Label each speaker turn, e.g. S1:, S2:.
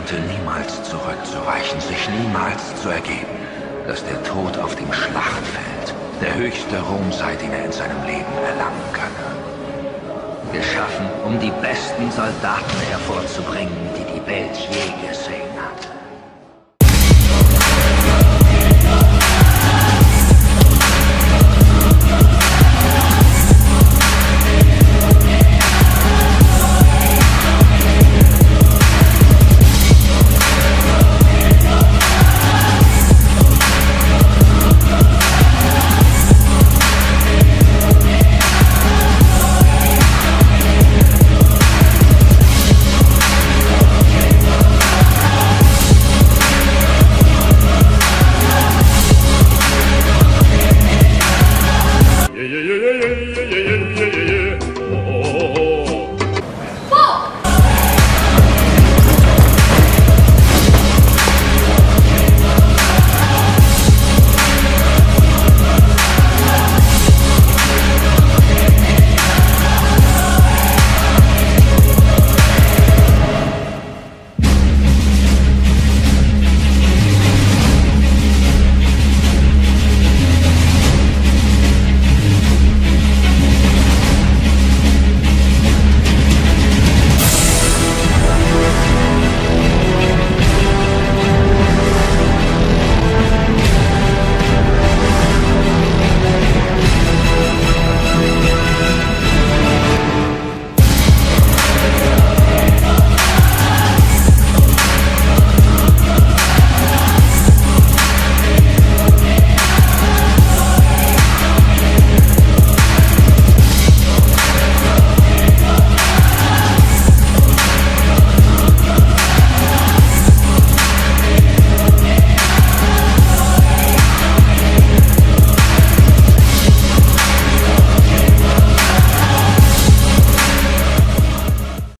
S1: lernte niemals zurückzuweichen, sich niemals zu ergeben, dass der Tod auf dem Schlachtfeld der höchste Ruhm sei, den er in seinem Leben erlangen könne. Geschaffen, um die besten Soldaten hervorzubringen, die die Welt je gesehen.